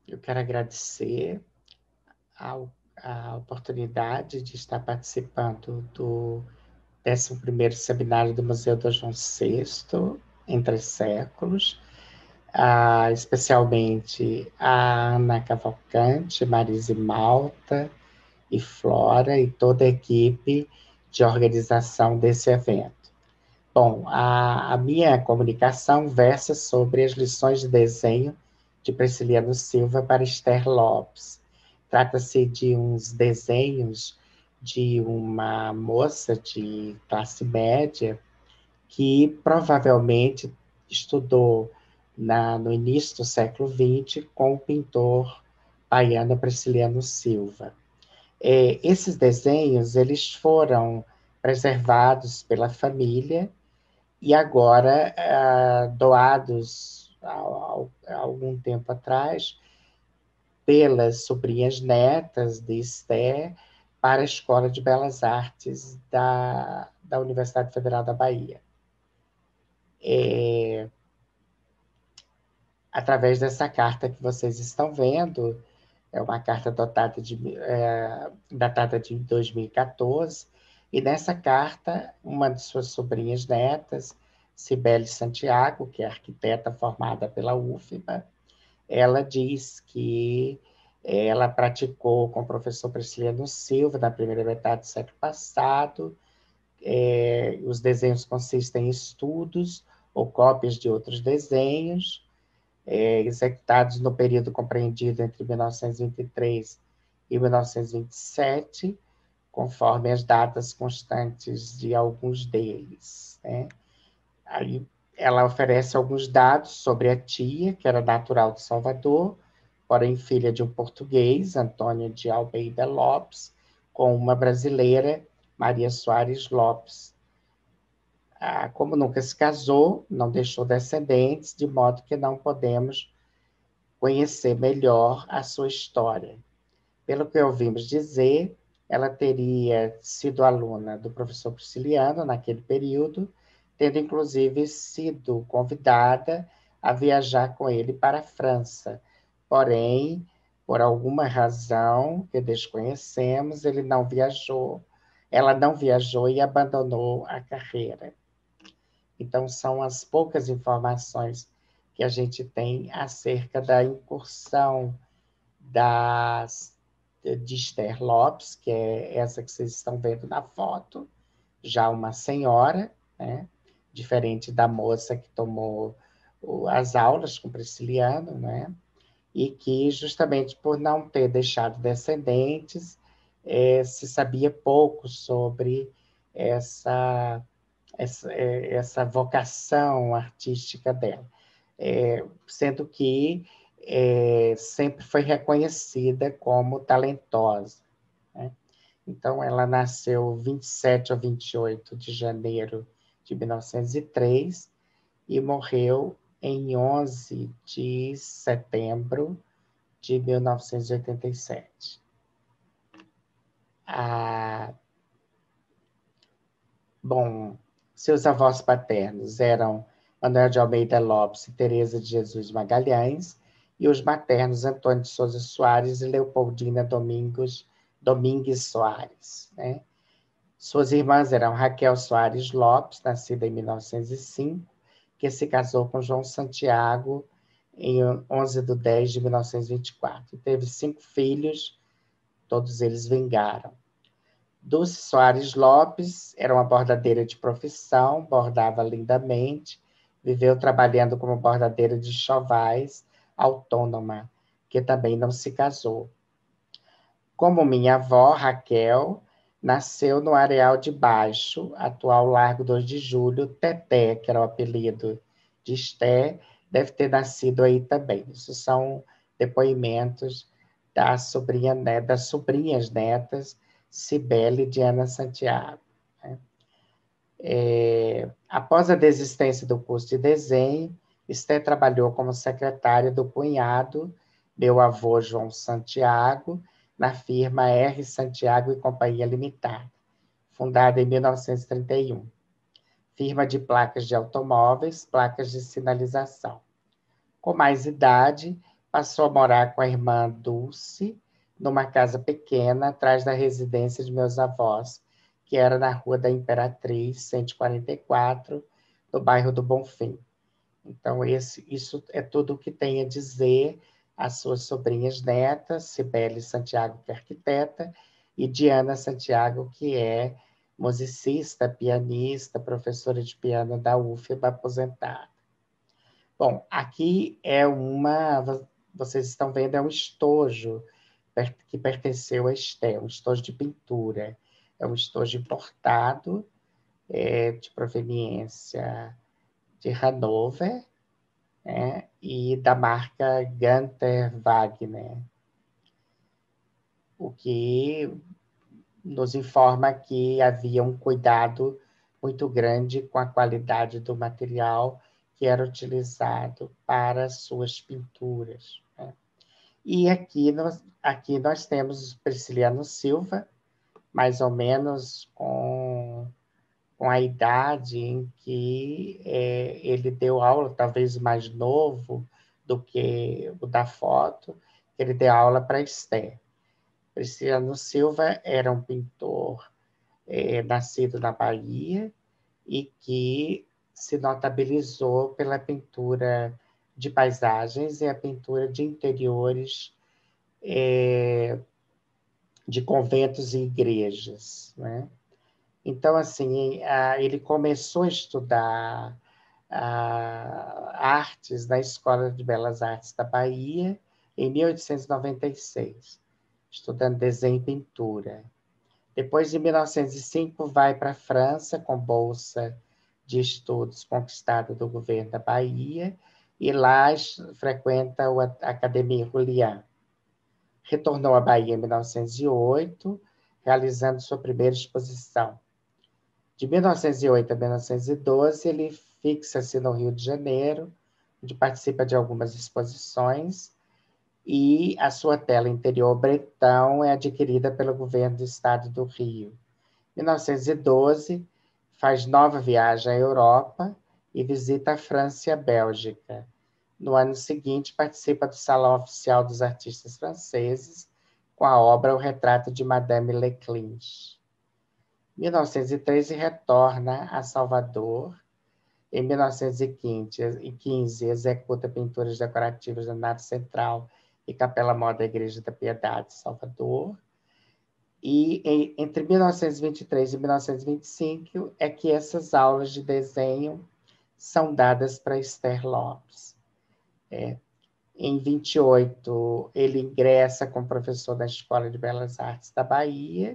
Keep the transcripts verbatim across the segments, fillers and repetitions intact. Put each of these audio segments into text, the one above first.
eu quero agradecer a, a oportunidade de estar participando do décimo primeiro Seminário do Museu do João sexto, Entre Séculos, a, especialmente a Ana Cavalcante, Marise Malta e Flora e toda a equipe de organização desse evento. Bom, a, a minha comunicação versa sobre as lições de desenho de Prisciliano Silva para Esther Lopes. Trata-se de uns desenhos de uma moça de classe média que provavelmente estudou na, no início do século vinte com o pintor baiano Prisciliano Silva. É, esses desenhos eles foram preservados pela família e agora ah, doados há, há algum tempo atrás pelas sobrinhas netas de Esther para a Escola de Belas Artes da, da Universidade Federal da Bahia. É, através dessa carta que vocês estão vendo, é uma carta datada de, é, datada de dois mil e quatorze, e nessa carta, uma de suas sobrinhas netas, Cibele Santiago, que é arquiteta formada pela U F B A, ela diz que ela praticou com o professor Prisciliano Silva na primeira metade do século passado. É, os desenhos consistem em estudos ou cópias de outros desenhos, é, executados no período compreendido entre mil novecentos e vinte e três e mil novecentos e vinte e sete, conforme as datas constantes de alguns deles, né? Aí ela oferece alguns dados sobre a tia, que era natural de Salvador, porém filha de um português, Antônio de Almeida Lopes, com uma brasileira, Maria Soares Lopes. Ah, como nunca se casou, não deixou descendentes, de modo que não podemos conhecer melhor a sua história. Pelo que ouvimos dizer, ela teria sido aluna do professor Prisciliano naquele período, tendo inclusive sido convidada a viajar com ele para a França. Porém, por alguma razão que desconhecemos, ele não viajou, ela não viajou e abandonou a carreira. Então, são as poucas informações que a gente tem acerca da incursão das, de Esther Lopes, que é essa que vocês estão vendo na foto, já uma senhora, né? Diferente da moça que tomou as aulas com Prisciliano, né? E que, justamente por não ter deixado descendentes, é, se sabia pouco sobre essa, essa, essa vocação artística dela. É, sendo que é, sempre foi reconhecida como talentosa, né? Então, ela nasceu vinte e sete ou vinte e oito de janeiro de mil novecentos e três e morreu em onze de setembro de mil novecentos e oitenta e sete. Ah, bom, seus avós paternos eram Manuel de Almeida Lopes e Teresa de Jesus Magalhães, e os maternos Antônio de Souza Soares e Leopoldina Domingos, Domingues Soares, né? Suas irmãs eram Raquel Soares Lopes, nascida em mil novecentos e cinco, que se casou com João Santiago em onze de dez de mil novecentos e vinte e quatro. Teve cinco filhos, todos eles vingaram. Dulce Soares Lopes era uma bordadeira de profissão, bordava lindamente, viveu trabalhando como bordadeira de chovais, autônoma, que também não se casou. Como minha avó, Raquel, nasceu no Areal de Baixo, atual Largo dois de Julho, Teté, que era o apelido de Esté, deve ter nascido aí também. Isso são depoimentos da sobrinha, né, das sobrinhas netas, Cibele e Diana Santiago, né? É, após a desistência do curso de desenho, Esté trabalhou como secretária do cunhado, meu avô João Santiago, na firma R. Santiago e Companhia Limitada, fundada em mil novecentos e trinta e um. Firma de placas de automóveis, placas de sinalização. Com mais idade, passou a morar com a irmã Dulce, numa casa pequena, atrás da residência de meus avós, que era na Rua da Imperatriz, cento e quarenta e quatro, no bairro do Bonfim. Então, esse, isso é tudo o que tem a dizer às suas sobrinhas netas, Cibele Santiago, que é arquiteta, e Diana Santiago, que é musicista, pianista, professora de piano da U F B A, aposentada. Bom, aqui é uma, vocês estão vendo, é um estojo que pertenceu a Esté, um estojo de pintura. É um estojo importado, é, de proveniência de Hannover, né, e da marca Gunther Wagner, o que nos informa que havia um cuidado muito grande com a qualidade do material que era utilizado para suas pinturas, né? E aqui nós, aqui nós temos Prisciliano Silva, mais ou menos com, com a idade em que é, ele deu aula, talvez mais novo do que o da foto, ele deu aula para Esther. Prisciliano Silva era um pintor é, nascido na Bahia e que se notabilizou pela pintura de paisagens e a pintura de interiores é, de conventos e igrejas, né? Então, assim, ele começou a estudar artes na Escola de Belas Artes da Bahia em mil oitocentos e noventa e seis, estudando desenho e pintura. Depois, em mil novecentos e cinco, vai para a França com bolsa de estudos conquistada do governo da Bahia e lá frequenta a Academia Julian. Retornou à Bahia em mil novecentos e oito, realizando sua primeira exposição. De mil novecentos e oito a mil novecentos e doze, ele fixa-se no Rio de Janeiro, onde participa de algumas exposições, e a sua tela interior Bretão é adquirida pelo governo do estado do Rio. Em mil novecentos e doze, faz nova viagem à Europa e visita a França e a Bélgica. No ano seguinte, participa do Salão Oficial dos Artistas Franceses, com a obra O Retrato de Madame Leclinch. Em mil novecentos e treze, retorna a Salvador. Em mil novecentos e quinze, executa pinturas decorativas no Nave Central e Capela Mor da Igreja da Piedade, Salvador. E em, entre mil novecentos e vinte e três e mil novecentos e vinte e cinco é que essas aulas de desenho são dadas para Esther Lopes. É. Em vinte e oito, ele ingressa como professor da Escola de Belas Artes da Bahia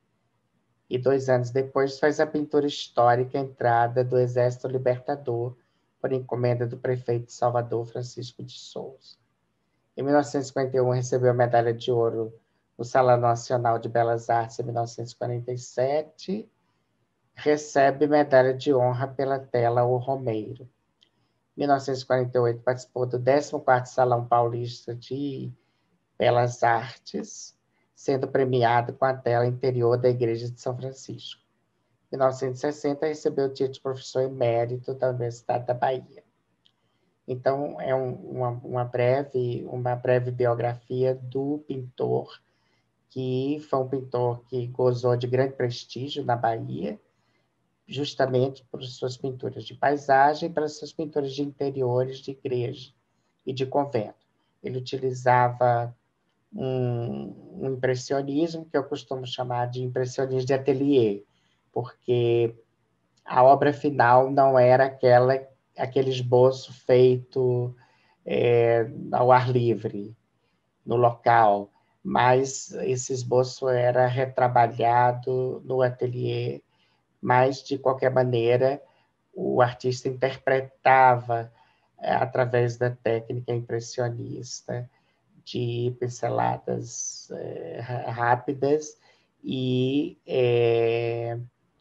e dois anos depois faz a pintura histórica Entrada do Exército Libertador por encomenda do prefeito de Salvador, Francisco de Souza. Em mil novecentos e cinquenta e um, recebeu a medalha de ouro no Salão Nacional de Belas Artes em mil novecentos e quarenta e sete, recebe medalha de honra pela tela O Romeiro. Em mil novecentos e quarenta e oito, participou do décimo quarto Salão Paulista de Belas Artes, sendo premiado com a tela interior da Igreja de São Francisco. Em mil novecentos e sessenta, recebeu o título de professor emérito da Universidade da Bahia. Então, é um, uma, uma, breve, uma breve biografia do pintor, que foi um pintor que gozou de grande prestígio na Bahia, justamente por suas pinturas de paisagem, pelas suas pinturas de interiores de igreja e de convento. Ele utilizava um, um impressionismo, que eu costumo chamar de impressionismo de ateliê, porque a obra final não era aquela, aquele esboço feito é, ao ar livre, no local, mas esse esboço era retrabalhado no ateliê, mas, de qualquer maneira, o artista interpretava, é, através da técnica impressionista, de pinceladas é, rápidas e é,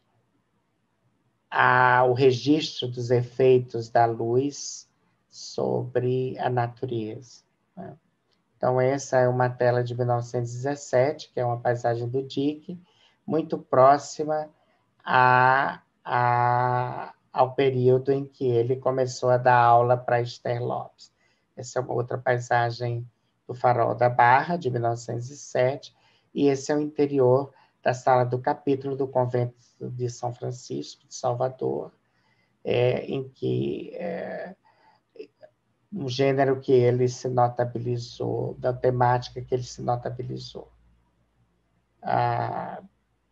a, o registro dos efeitos da luz sobre a natureza, né? Então, essa é uma tela de mil novecentos e dezessete, que é uma paisagem do Dick, muito próxima a, a, ao período em que ele começou a dar aula para Esther Lopes. Essa é uma outra paisagem do Farol da Barra, de mil novecentos e sete, e esse é o interior da sala do capítulo do convento de São Francisco de Salvador, é, em que é, um gênero que ele se notabilizou, da temática que ele se notabilizou. Ah,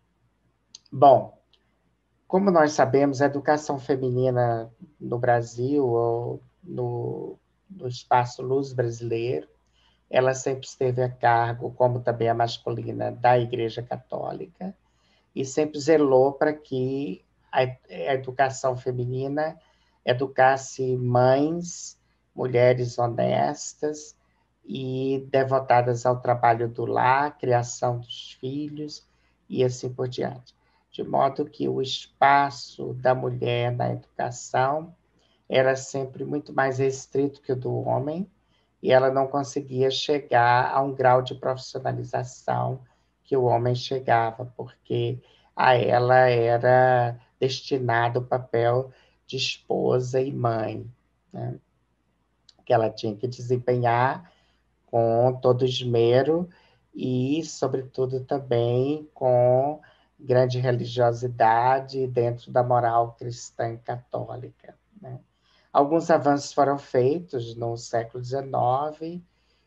bom, como nós sabemos, a educação feminina no Brasil, ou no, no espaço luz brasileiro, ela sempre esteve a cargo, como também a masculina, da Igreja Católica, e sempre zelou para que a, a educação feminina educasse mães, mulheres honestas e devotadas ao trabalho do lar, criação dos filhos e assim por diante. De modo que o espaço da mulher na educação era sempre muito mais restrito que o do homem, e ela não conseguia chegar a um grau de profissionalização que o homem chegava, porque a ela era destinado o papel de esposa e mãe, né? Que ela tinha que desempenhar com todo esmero e, sobretudo, também com grande religiosidade dentro da moral cristã e católica, né? Alguns avanços foram feitos no século dezenove,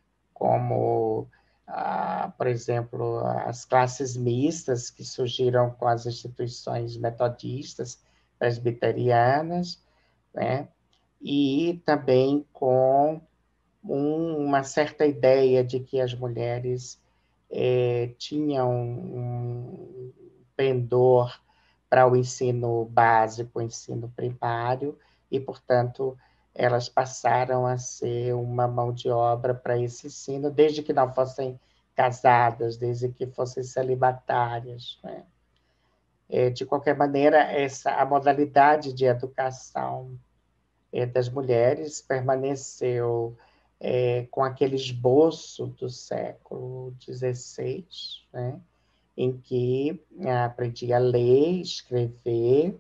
como, ah, por exemplo, as classes mistas que surgiram com as instituições metodistas, presbiterianas, né? E também com um, uma certa ideia de que as mulheres eh, tinham um pendor para o ensino básico, o ensino primário, e, portanto, elas passaram a ser uma mão de obra para esse ensino, desde que não fossem casadas, desde que fossem celibatárias, né? É, de qualquer maneira, essa, a modalidade de educação é, das mulheres permaneceu é, com aquele esboço do século dezesseis, né? Em que aprendi a ler, escrever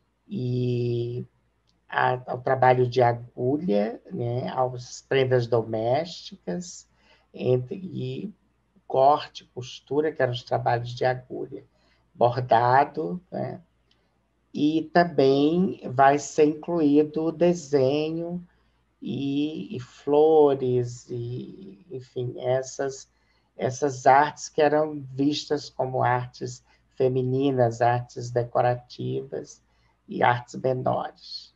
e a, ao trabalho de agulha, né, às prendas domésticas, entre, e corte, costura, que eram os trabalhos de agulha, bordado, né, e também vai ser incluído o desenho e, e flores, e, enfim, essas, essas artes que eram vistas como artes femininas, artes decorativas e artes menores.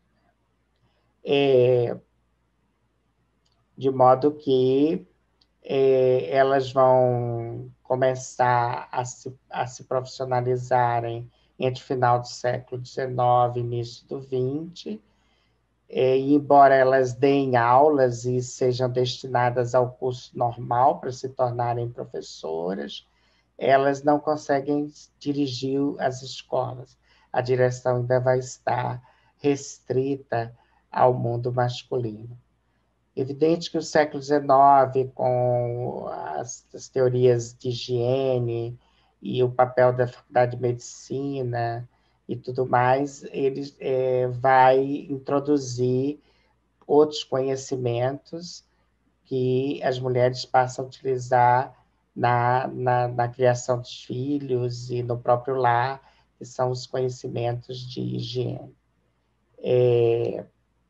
É, de modo que é, elas vão começar a se, a se profissionalizarem entre o final do século dezenove e início do vinte, é, e embora elas deem aulas e sejam destinadas ao curso normal para se tornarem professoras, elas não conseguem dirigir as escolas. A direção ainda vai estar restrita ao mundo masculino. Evidente que o século dezenove, com as, as teorias de higiene e o papel da faculdade de medicina e tudo mais, ele é, vai introduzir outros conhecimentos que as mulheres passam a utilizar na, na, na criação dos filhos e no próprio lar, que são os conhecimentos de higiene. É,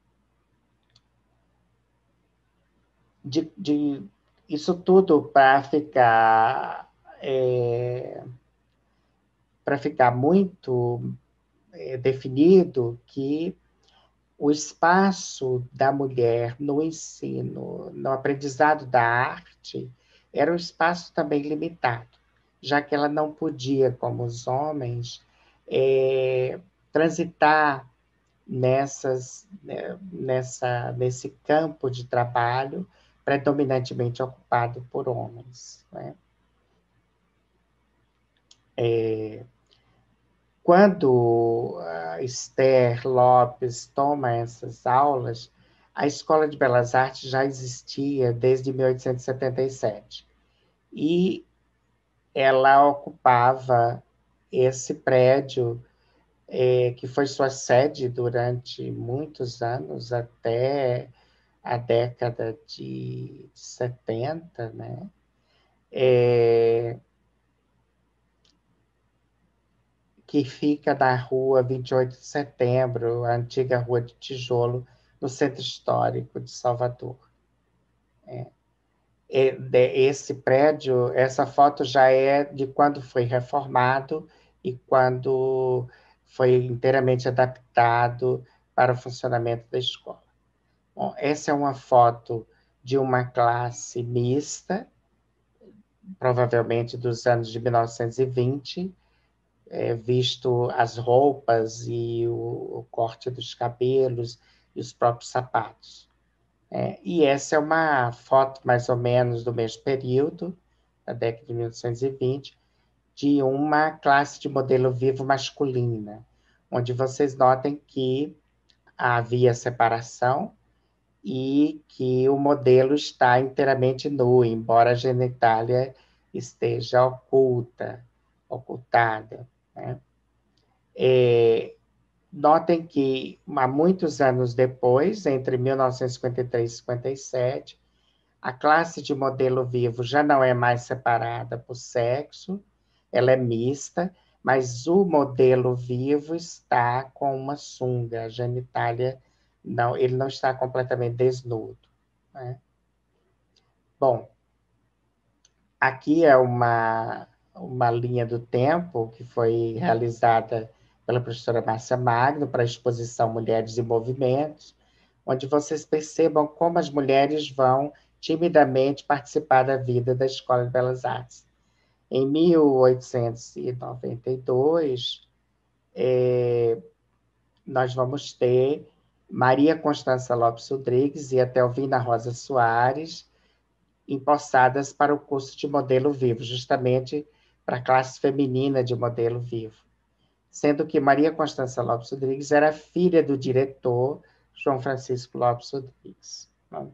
de, de, isso tudo para ficar, é, para ficar muito é, definido que o espaço da mulher no ensino, no aprendizado da arte, era um espaço também limitado, já que ela não podia, como os homens, é, transitar nessas, né, nessa, nesse campo de trabalho predominantemente ocupado por homens, né? É, quando a Esther Lopes toma essas aulas, a Escola de Belas Artes já existia desde mil oitocentos e setenta e sete. E ela ocupava esse prédio, é, que foi sua sede durante muitos anos, até a década de setenta, né? É, que fica na rua vinte e oito de setembro, a antiga Rua de Tijolo, no Centro Histórico de Salvador. É, esse prédio, essa foto já é de quando foi reformado e quando foi inteiramente adaptado para o funcionamento da escola. Bom, essa é uma foto de uma classe mista, provavelmente dos anos de mil novecentos e vinte, é, visto as roupas e o, o corte dos cabelos e os próprios sapatos. É, e essa é uma foto mais ou menos do mesmo período, da década de mil novecentos e vinte, de uma classe de modelo vivo masculina, onde vocês notem que havia separação e que o modelo está inteiramente nu, embora a genitália esteja oculta, ocultada, né? É, notem que, há muitos anos depois, entre mil novecentos e cinquenta e três e cinquenta e sete, a classe de modelo vivo já não é mais separada por sexo, ela é mista, mas o modelo vivo está com uma sunga, a genitália, não, ele não está completamente desnudo, né? Bom, aqui é uma, uma linha do tempo que foi realizada pela professora Márcia Magno para a exposição Mulheres em Movimentos, onde vocês percebam como as mulheres vão timidamente participar da vida da Escola de Belas Artes. Em mil oitocentos e noventa e dois, é, nós vamos ter Maria Constança Lopes Rodrigues e a Telvina Rosa Soares empossadas para o curso de modelo vivo, justamente para a classe feminina de modelo vivo. Sendo que Maria Constança Lopes Rodrigues era filha do diretor João Francisco Lopes Rodrigues.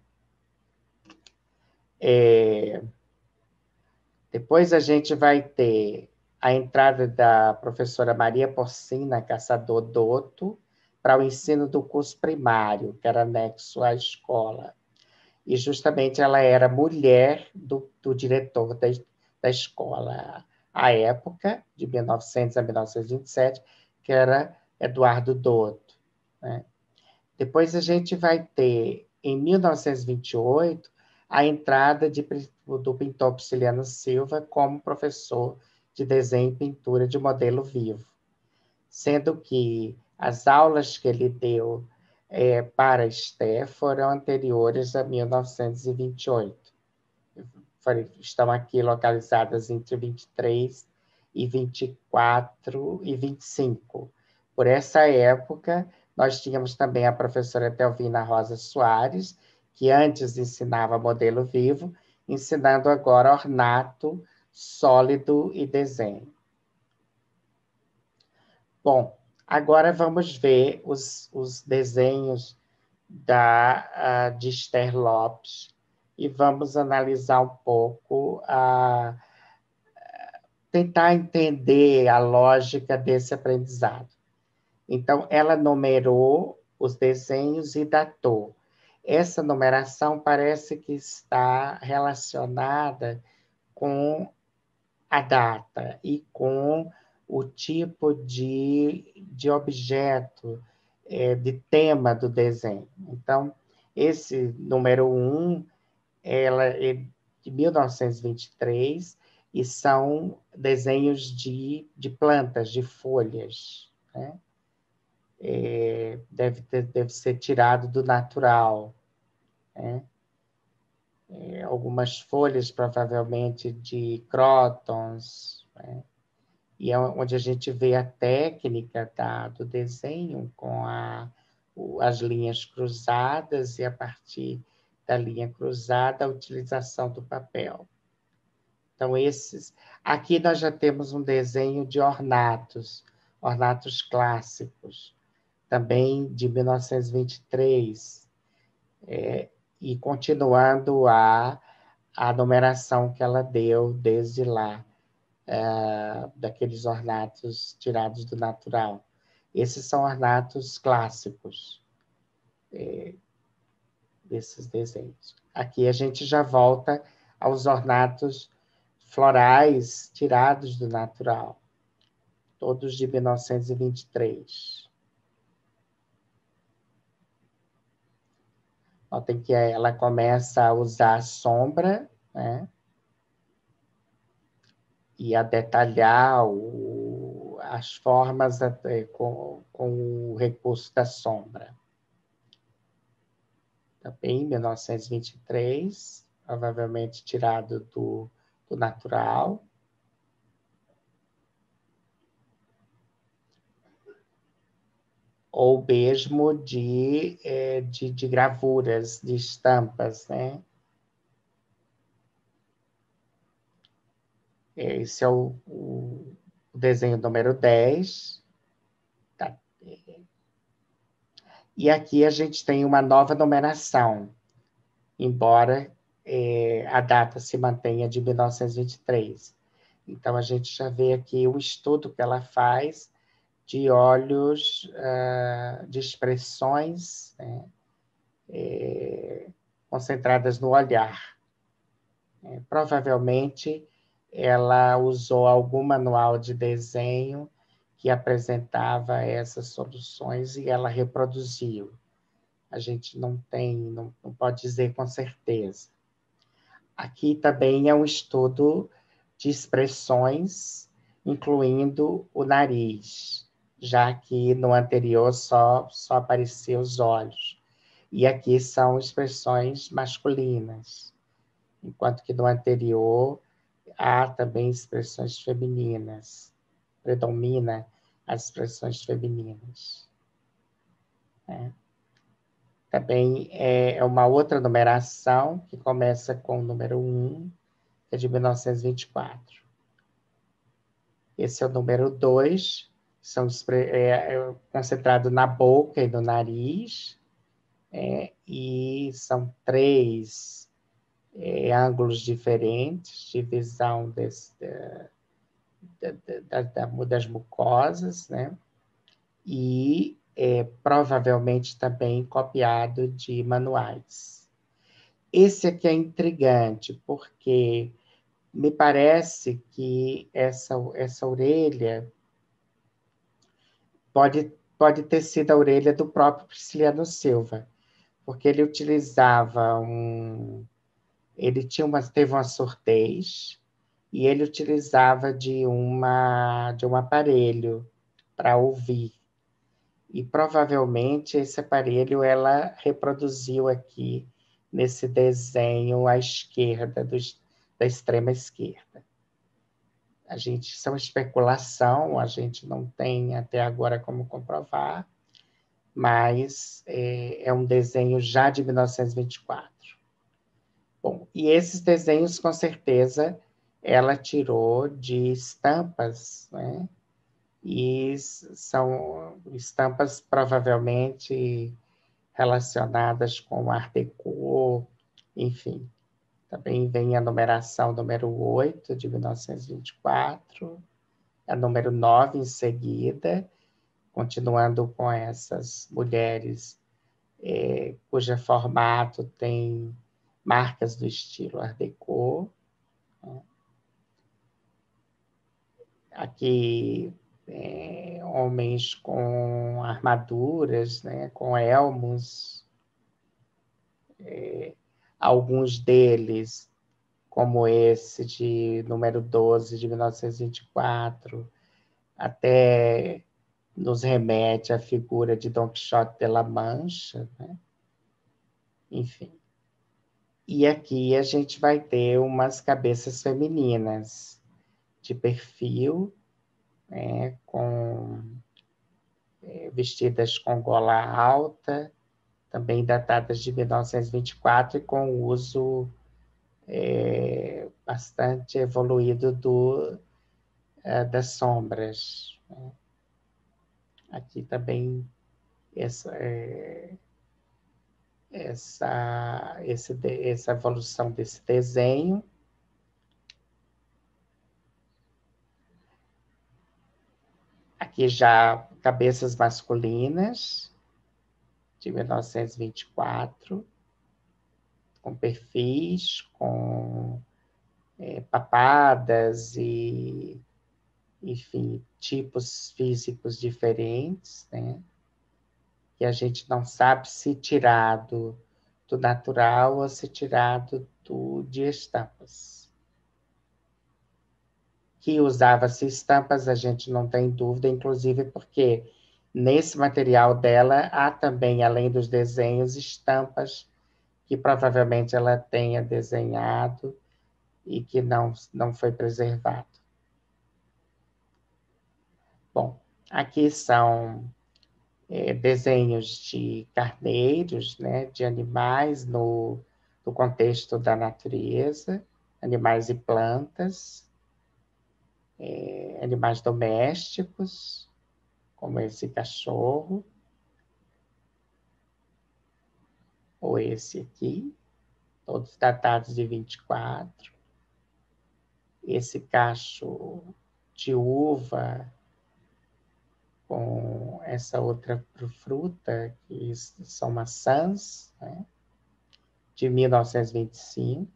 É... Depois a gente vai ter a entrada da professora Maria Porcina Caçador Dotto para o ensino do curso primário, que era anexo à escola. E justamente ela era mulher do, do diretor da, da escola à época, de mil e novecentos a mil novecentos e vinte e sete, que era Eduardo Dotto, né? Depois a gente vai ter, em mil novecentos e vinte e oito, a entrada de, do pintor Prisciliano Silva como professor de desenho e pintura de modelo vivo, sendo que as aulas que ele deu é, para Esté foram anteriores a mil novecentos e vinte e oito. Estão aqui localizadas entre vinte e três e vinte e quatro e vinte e cinco. Por essa época, nós tínhamos também a professora Telvina Rosa Soares, que antes ensinava modelo vivo, ensinando agora ornato, sólido e desenho. Bom, agora vamos ver os, os desenhos da, uh, de Esther Lopes e vamos analisar um pouco, uh, tentar entender a lógica desse aprendizado. Então, ela numerou os desenhos e datou. Essa numeração parece que está relacionada com a data e com o tipo de, de objeto, é, de tema do desenho. Então, esse número um, ela é de mil novecentos e vinte e três e são desenhos de, de plantas, de folhas, né? É, deve, ter, deve ser tirado do natural, né? É, algumas folhas, provavelmente, de crótons, né? E é onde a gente vê a técnica, tá, do desenho com a, o, as linhas cruzadas e, a partir da linha cruzada, a utilização do papel. Então, esses... Aqui nós já temos um desenho de ornatos, ornatos clássicos, também de mil novecentos e vinte e três, é, e continuando a, a numeração que ela deu desde lá, é, daqueles ornatos tirados do natural. Esses são ornatos clássicos. É, desses desenhos. Aqui a gente já volta aos ornatos florais tirados do natural, todos de mil novecentos e vinte e três. Notem que ela começa a usar a sombra, né? E a detalhar o, as formas até, com, com o recurso da sombra. Também em mil novecentos e vinte e três, provavelmente tirado do, do natural. Ou mesmo de, de, de gravuras, de estampas, né? Esse é o, o desenho número dez. Tá? E aqui a gente tem uma nova numeração, embora é, a data se mantenha de mil novecentos e vinte e três. Então, a gente já vê aqui o estudo que ela faz de olhos, uh, de expressões, né, é, concentradas no olhar. É, provavelmente, ela usou algum manual de desenho que apresentava essas soluções e ela reproduziu. A gente não tem, não, não pode dizer com certeza. Aqui também é um estudo de expressões, incluindo o nariz, já que no anterior só, só apareciam os olhos. E aqui são expressões masculinas, enquanto que no anterior há também expressões femininas, predomina as expressões femininas. Né? Também é uma outra numeração, que começa com o número um, que é de mil novecentos e vinte e quatro. Esse é o número dois, são, é, é concentrado na boca e no nariz, é, e são três é, ângulos diferentes de visão desse, da, da, da, das mucosas, né? E é, provavelmente também copiado de manuais. Esse aqui é intrigante, porque me parece que essa, essa orelha pode, pode ter sido a orelha do próprio Prisciliano Silva, porque ele utilizava um... Ele tinha uma, teve uma surdez e ele utilizava de, uma, de um aparelho para ouvir. E provavelmente esse aparelho ela reproduziu aqui nesse desenho à esquerda, do, da extrema esquerda. A gente, isso é uma especulação, a gente não tem até agora como comprovar, mas é, é um desenho já de mil novecentos e vinte e quatro. Bom, e esses desenhos, com certeza, ela tirou de estampas, né? E são estampas provavelmente relacionadas com Art Deco, enfim. Também vem a numeração número oito, de mil novecentos e vinte e quatro, a número nove em seguida, continuando com essas mulheres é, cujo formato tem marcas do estilo Art Deco. Né? Aqui, é, homens com armaduras, né, com elmos, é, alguns deles, como esse de número doze, de mil novecentos e vinte e quatro, até nos remete à figura de Don Quixote de la Mancha, né? Enfim. E aqui a gente vai ter umas cabeças femininas de perfil, né, com, é, vestidas com gola alta, também datadas de mil novecentos e vinte e quatro, e com uso é, bastante evoluído do, é, das sombras. Né? Aqui também essa, é, essa, esse, essa evolução desse desenho. Aqui já cabeças masculinas, de mil novecentos e vinte e quatro. com perfis, com é, papadas e, enfim, tipos físicos diferentes, né? Que a gente não sabe se tirado do natural ou se tirado do, de estampas. Que usava-se estampas, a gente não tem dúvida, inclusive porque nesse material dela há também, além dos desenhos, estampas que provavelmente ela tenha desenhado e que não, não foi preservado. Bom, aqui são é, desenhos de carneiros, né, de animais no, no contexto da natureza, animais e plantas, é, animais domésticos, como esse cachorro, ou esse aqui, todos datados de vinte e quatro. Esse cacho de uva com essa outra fruta, que são maçãs, né, de mil novecentos e vinte e cinco,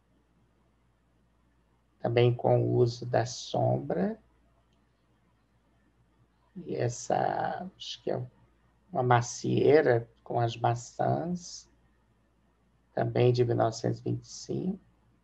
também com o uso da sombra. E essa, acho que é uma macieira com as maçãs, também de mil novecentos e vinte e cinco.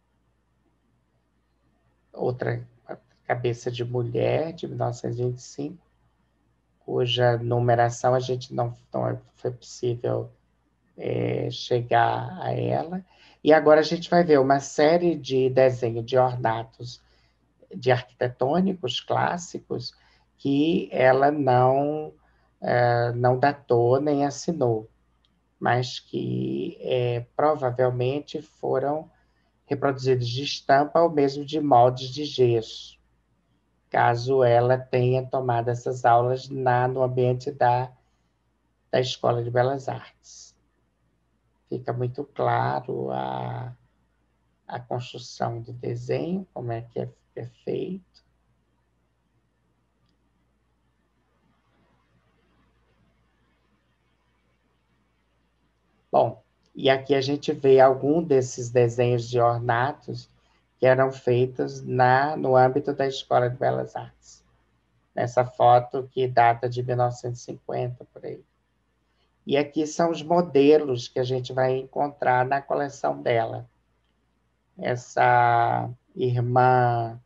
Outra cabeça de mulher, de mil novecentos e vinte e cinco, cuja numeração a gente não, não foi possível é, chegar a ela. E agora a gente vai ver uma série de desenhos de ornatos de arquitetônicos clássicos que ela não, é, não datou nem assinou, mas que é, provavelmente foram reproduzidos de estampa ou mesmo de moldes de gesso, caso ela tenha tomado essas aulas na, no ambiente da, da Escola de Belas Artes. Fica muito claro a, a construção do desenho, como é que é, é feito. Bom, e aqui a gente vê algum desses desenhos de ornatos que eram feitos na, no âmbito da Escola de Belas Artes. Nessa foto que data de mil novecentos e cinquenta, por aí. E aqui são os modelos que a gente vai encontrar na coleção dela. Essa irmã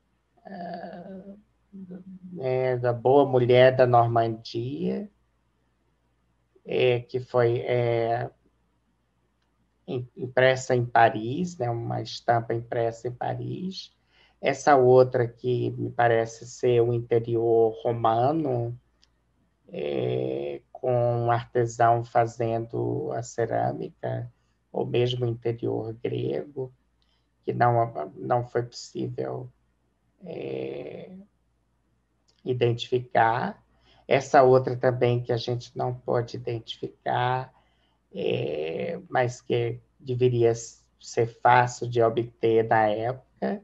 é, da boa mulher da Normandia, é, que foi é, impressa em Paris, né, uma estampa impressa em Paris. Essa outra que me parece ser o interior romano, é, com um artesão fazendo a cerâmica, ou mesmo o interior grego, que não, não foi possível é, identificar. Essa outra também que a gente não pode identificar, é, mas que deveria ser fácil de obter na época.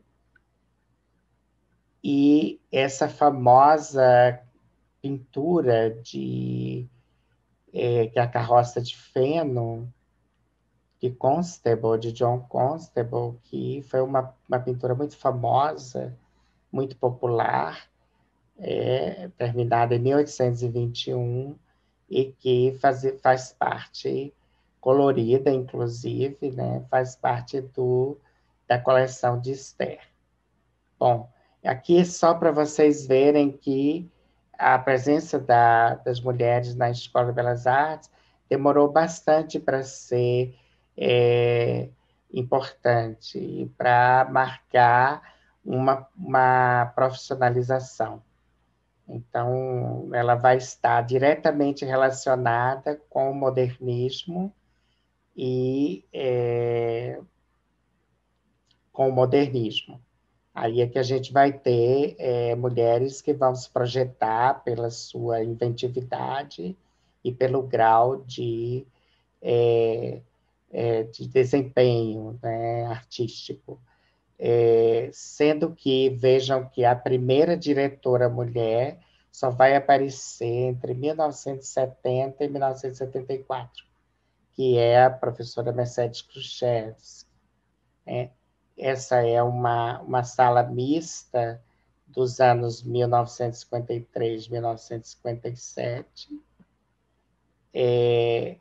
E essa famosa pintura de é, que é a Carroça de Feno, de Constable, de John Constable, que foi uma, uma pintura muito famosa, muito popular, é, terminada em mil oitocentos e vinte e um, e que faz, faz parte, colorida inclusive, né, faz parte do, da coleção de Esther. Bom, aqui só para vocês verem que a presença da, das mulheres na Escola de Belas Artes demorou bastante para ser é, importante, para marcar uma, uma profissionalização. Então, ela vai estar diretamente relacionada com o modernismo e é, com o modernismo. Aí é que a gente vai ter é, mulheres que vão se projetar pela sua inventividade e pelo grau de, é, é, de desempenho, né, artístico. É, sendo que, vejam que a primeira diretora mulher só vai aparecer entre mil novecentos e setenta e mil novecentos e setenta e quatro. que é a professora Mercedes Khrushchevsky. É, essa é uma, uma sala mista dos anos mil novecentos e cinquenta e três, mil novecentos e cinquenta e sete. É,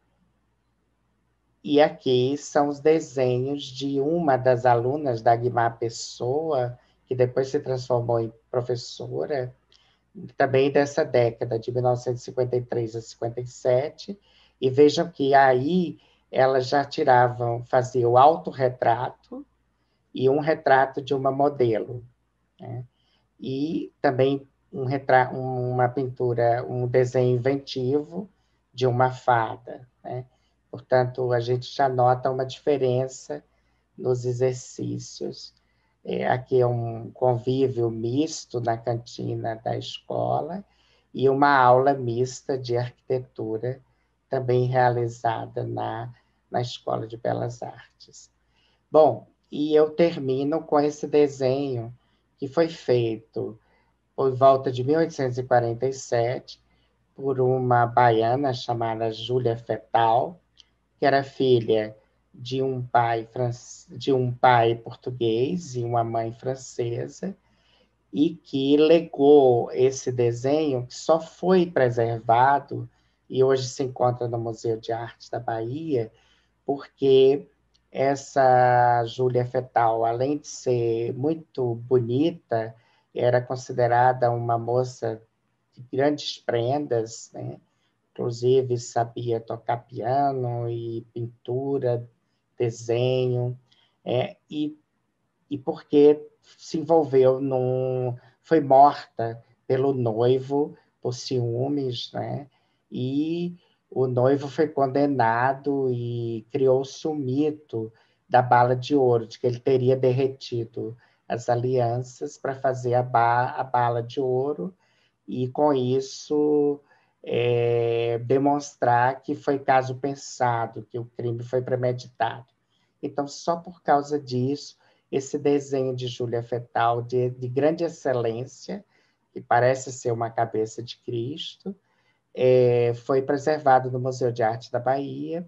e aqui são os desenhos de uma das alunas da Guimar Pessoa, que depois se transformou em professora, também dessa década, de mil novecentos e cinquenta e três a cinquenta e sete, e vejam que aí elas já tiravam, faziam o autorretrato e um retrato de uma modelo, né? E também um retra uma pintura, um desenho inventivo de uma fada, né? Portanto, a gente já nota uma diferença nos exercícios. É, aqui é um convívio misto na cantina da escola e uma aula mista de arquitetura, também realizada na, na Escola de Belas Artes. Bom, e eu termino com esse desenho que foi feito por volta de mil oitocentos e quarenta e sete por uma baiana chamada Júlia Fetal, que era filha de um pai de um pai português e uma mãe francesa, e que legou esse desenho, que só foi preservado e hoje se encontra no Museu de Arte da Bahia, porque essa Júlia Fetal, além de ser muito bonita, era considerada uma moça de grandes prendas, né? Inclusive sabia tocar piano e pintura, desenho, é, e, e porque se envolveu num... foi morta pelo noivo por ciúmes, né? E o noivo foi condenado e criou-se um mito da bala de ouro, de que ele teria derretido as alianças para fazer a, ba a bala de ouro, e com isso é, demonstrar que foi caso pensado, que o crime foi premeditado. Então, só por causa disso, esse desenho de Júlia Fetal, de, de grande excelência, que parece ser uma cabeça de Cristo, é, foi preservado no Museu de Arte da Bahia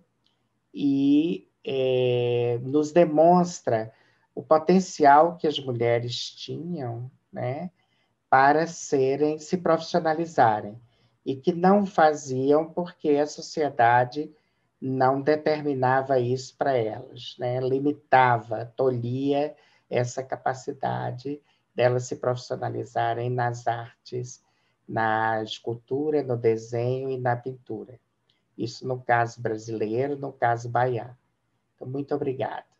e é, nos demonstra o potencial que as mulheres tinham, né, para serem, se profissionalizarem, e que não faziam porque a sociedade não determinava isso para elas, né? Limitava, tolhia essa capacidade delas se profissionalizarem nas artes, na escultura, no desenho e na pintura. Isso no caso brasileiro, no caso baiano. Então, muito obrigada.